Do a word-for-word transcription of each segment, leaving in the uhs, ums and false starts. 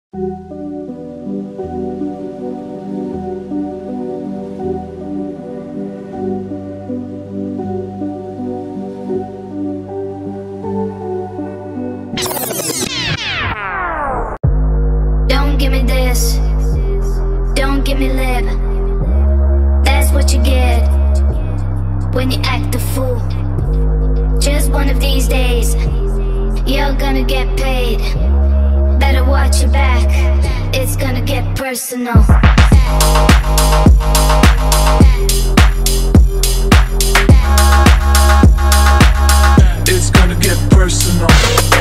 Don't give me this, don't give me lip. That's what you get when you act a fool. Just one of these days, you're gonna get paid. Better watch your back, it's gonna get personal. It's gonna get personal.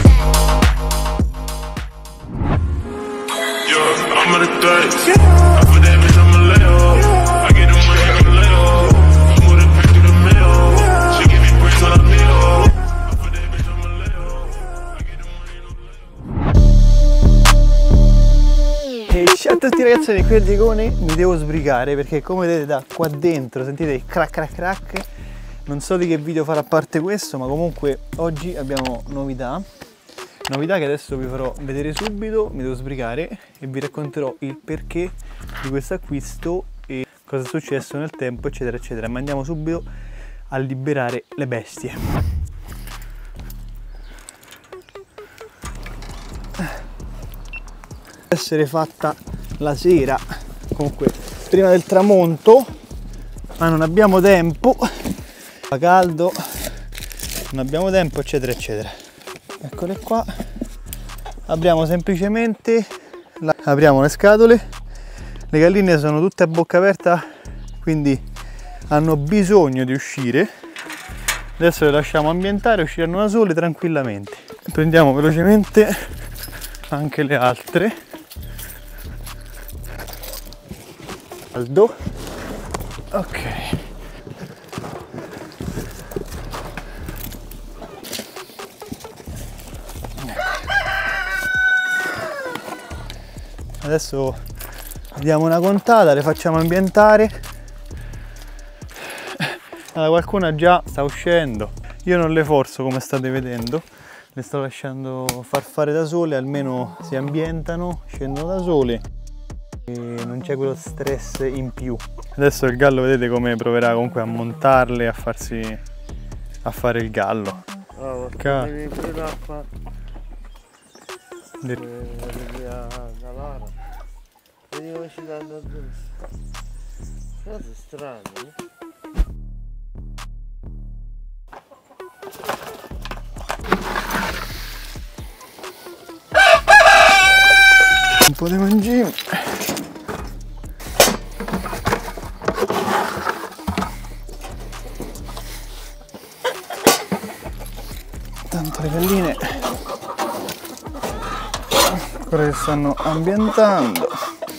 Yo, I'm on the threat. I put that bitch on my leg. I get the money on the leg. I'm with a pack to the middle. She give me bricks on the middle. I put that bitch on my leg. I get the money on the leg. E ciao a tutti ragazzi, qui al Diegone mi devo sbrigare perché come vedete da qua dentro sentite il crack crack crack. Non so di che video farà parte questo, ma comunque oggi abbiamo novità. Novità che adesso vi farò vedere subito, mi devo sbrigare e vi racconterò il perché di questo acquisto e cosa è successo nel tempo, eccetera eccetera. Ma andiamo subito a liberare le bestie. Essere fatta la sera, comunque prima del tramonto, ma non abbiamo tempo, fa caldo, non abbiamo tempo, eccetera eccetera. Eccole qua, apriamo semplicemente la... apriamo le scatole, le galline sono tutte a bocca aperta, quindi hanno bisogno di uscire. Adesso le lasciamo ambientare, usciranno da sole tranquillamente. Prendiamo velocemente anche le altre. Caldo. Ok. Adesso diamo una contata, le facciamo ambientare. Allora, qualcuna già sta uscendo, io non le forzo come state vedendo, le sto lasciando far fare da sole, almeno si ambientano, scendono da sole e non c'è quello stress in più. Adesso il gallo vedete come proverà comunque a montarle, a farsi a fare il gallo. Oh, Ca- devi pure l'acqua. De- Devi a calare. Vedi come ci danno addosso. Cose strane. Un po' di mangime. Tanto le galline ancora che stanno ambientando.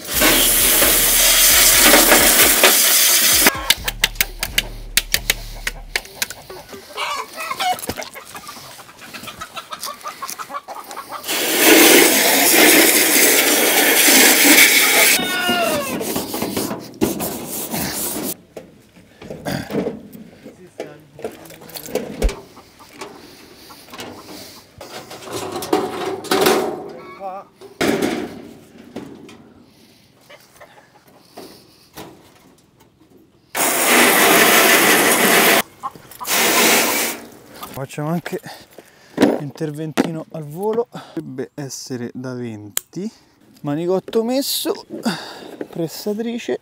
Facciamo anche interventino al volo, dovrebbe essere da venti, manicotto messo, pressatrice,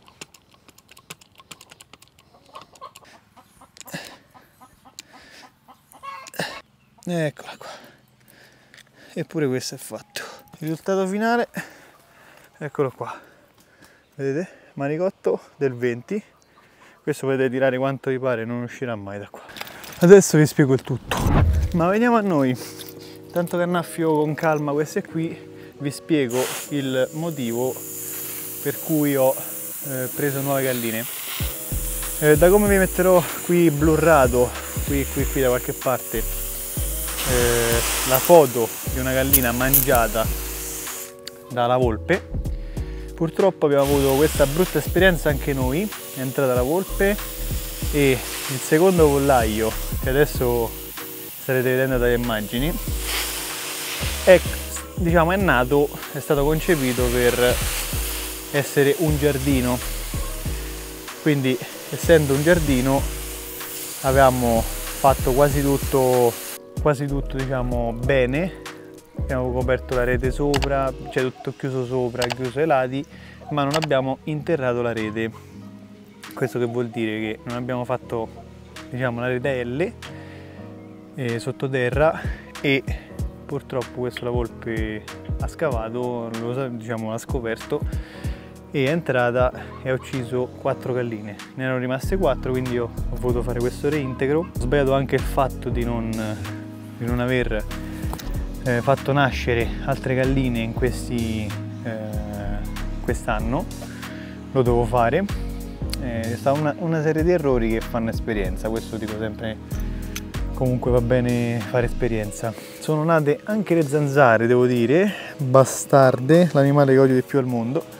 eccola qua, e pure questo è fatto. Il risultato finale, eccolo qua, vedete, manicotto del venti, questo potete tirare quanto vi pare, non uscirà mai da qua. Adesso vi spiego il tutto, ma veniamo a noi. Tanto che annaffio con calma queste qui, vi spiego il motivo per cui ho eh, preso nuove galline. Eh, da come vi metterò qui blurrato, qui, qui, qui da qualche parte, eh, la foto di una gallina mangiata dalla volpe. Purtroppo abbiamo avuto questa brutta esperienza anche noi, è entrata la volpe e il secondo pollaio, che adesso starete vedendo dalle immagini, è diciamo è nato, è stato concepito per essere un giardino, quindi essendo un giardino avevamo fatto quasi tutto, quasi tutto diciamo bene, abbiamo coperto la rete sopra, cioè tutto chiuso sopra, chiuso ai lati, ma non abbiamo interrato la rete. Questo che vuol dire che non abbiamo fatto diciamo la rete L eh, sottoterra, e purtroppo questo la volpe ha scavato, lo, diciamo l'ha scoperto, e è entrata e ha ucciso quattro galline. Ne erano rimaste quattro, quindi io ho voluto fare questo reintegro. Ho sbagliato anche il fatto di non, di non aver eh, fatto nascere altre galline in questi eh, quest'anno, lo devo fare. Eh, è stata una, una serie di errori che fanno esperienza, questo dico sempre, comunque va bene fare esperienza. Sono nate anche le zanzare, devo dire, bastarde, l'animale che odio di più al mondo.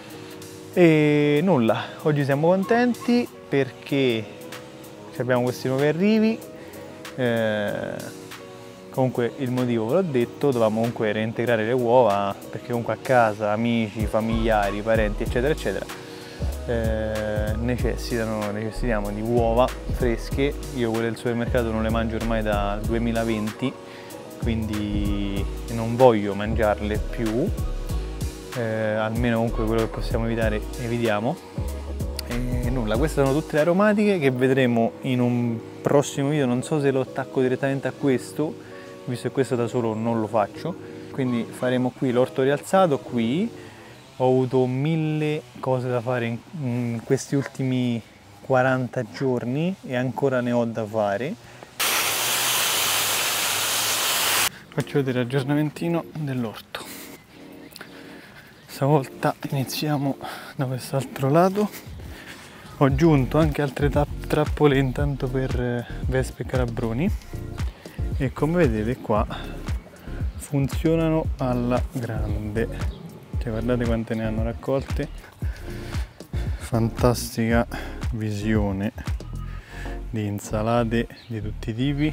E nulla, oggi siamo contenti perché abbiamo questi nuovi arrivi. Eh, comunque il motivo ve l'ho detto, dovevamo comunque reintegrare le uova, perché comunque a casa amici, familiari, parenti eccetera eccetera eh, necessitano, necessitiamo di uova fresche. Io quelle del supermercato non le mangio ormai dal duemilaventi, quindi non voglio mangiarle più. Eh, almeno comunque quello che possiamo evitare evitiamo. E nulla, queste sono tutte le aromatiche che vedremo in un prossimo video. Non so se lo attacco direttamente a questo, visto che questo da solo non lo faccio, quindi faremo qui l'orto rialzato. Qui ho avuto mille cose da fare in, in questi ultimi quaranta giorni e ancora ne ho da fare. Faccio vedere l'aggiornamentino dell'orto. Stavolta iniziamo da quest'altro lato. Ho aggiunto anche altre trappole intanto per vespe e calabroni, e come vedete qua funzionano alla grande, cioè guardate quante ne hanno raccolte. Fantastica visione di insalate di tutti i tipi,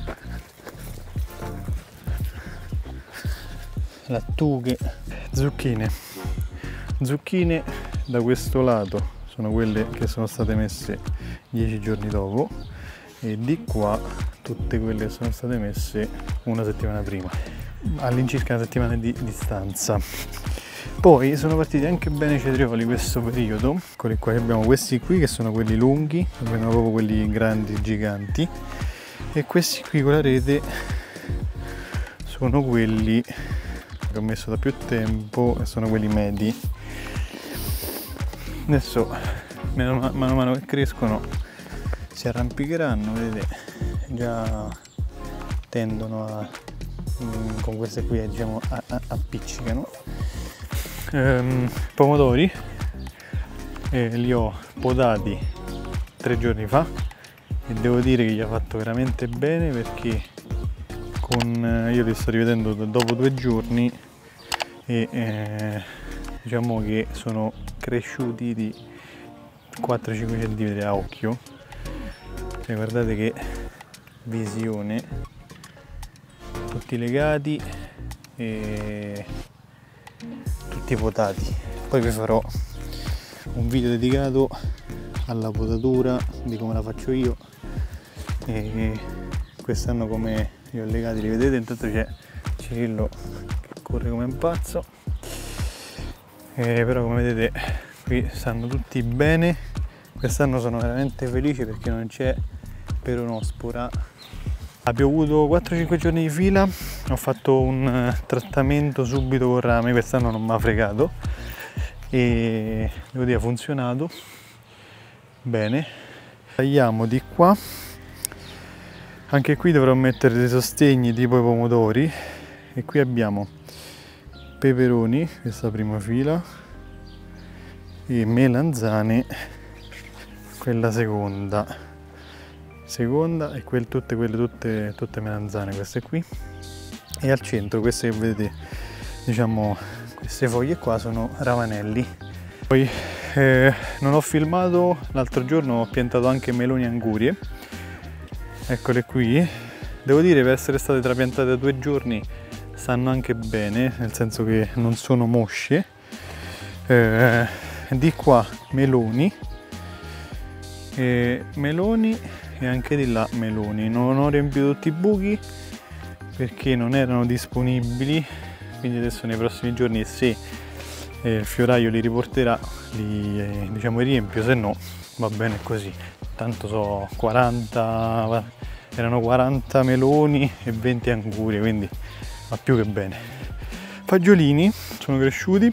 lattughe, zucchine. Zucchine da questo lato sono quelle che sono state messe dieci giorni dopo, e di qua tutte quelle che sono state messe una settimana prima, all'incirca una settimana di distanza. Poi sono partiti anche bene i cetrioli questo periodo. Eccoli qua, abbiamo questi qui che sono quelli lunghi, abbiamo proprio quelli grandi, giganti, e questi qui con la rete sono quelli che ho messo da più tempo e sono quelli medi. Adesso mano a mano che crescono si arrampicheranno, vedete, già tendono a, con queste qui diciamo a, a, appiccicano. Ehm, pomodori eh, li ho podati tre giorni fa e devo dire che gli ha fatto veramente bene, perché con, io li sto rivedendo dopo due giorni e eh, diciamo che sono cresciuti di quattro cinque centimetri a occhio. Cioè, guardate che visione, tutti legati e tutti potati. Poi vi farò un video dedicato alla potatura, di come la faccio io, e quest'anno come li ho legati, li vedete. Intanto c'è Cirillo che corre come un pazzo, eh, però come vedete qui stanno tutti bene. Quest'anno sono veramente felice perché non c'è peronospora. Ha piovuto quattro cinque giorni di fila, ho fatto un trattamento subito con rame, quest'anno non mi ha fregato e devo dire ha funzionato bene. Tagliamo di qua, anche qui dovrò mettere dei sostegni tipo i pomodori, e qui abbiamo peperoni, questa prima fila, e melanzane, quella seconda seconda e quel, tutte quelle tutte, tutte melanzane, queste qui, e al centro queste che vedete, diciamo queste foglie qua sono ravanelli. Poi eh, non ho filmato, l'altro giorno ho piantato anche meloni e angurie, eccole qui. Devo dire, per essere state trapiantate da due giorni stanno anche bene, nel senso che non sono mosce. Eh, di qua meloni, eh, meloni e anche di là meloni. Non ho riempito tutti i buchi perché non erano disponibili, quindi adesso nei prossimi giorni, se eh, il fioraio li riporterà, li eh, diciamo riempio, se no va bene così. Tanto so quaranta, erano quaranta meloni e venti angurie, quindi va più che bene. Fagiolini sono cresciuti,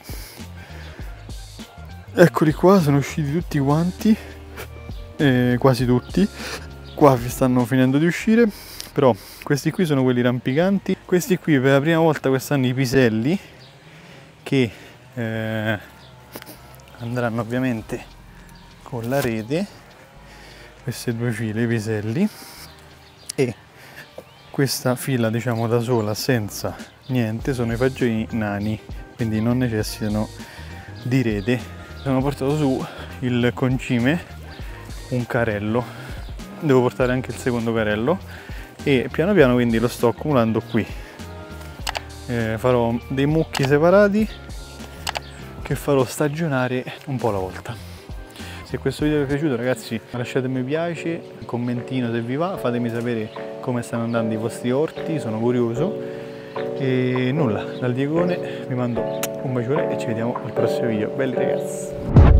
eccoli qua, sono usciti tutti quanti, eh, quasi tutti. Qua stanno finendo di uscire, però questi qui sono quelli rampicanti. Questi qui per la prima volta quest'anno i piselli, che eh, andranno ovviamente con la rete, queste due file i piselli, e questa fila diciamo da sola senza niente sono i fagiolini nani, quindi non necessitano di rete. Sono portato su il concime, un carello, devo portare anche il secondo carello e piano piano quindi lo sto accumulando qui. Eh, farò dei mucchi separati che farò stagionare un po' alla volta. Se questo video vi è piaciuto ragazzi, lasciate mi piace, un commentino se vi va, fatemi sapere come stanno andando i vostri orti, sono curioso. E nulla, dal Diegone vi mando un bacione e ci vediamo al prossimo video. Belli ragazzi!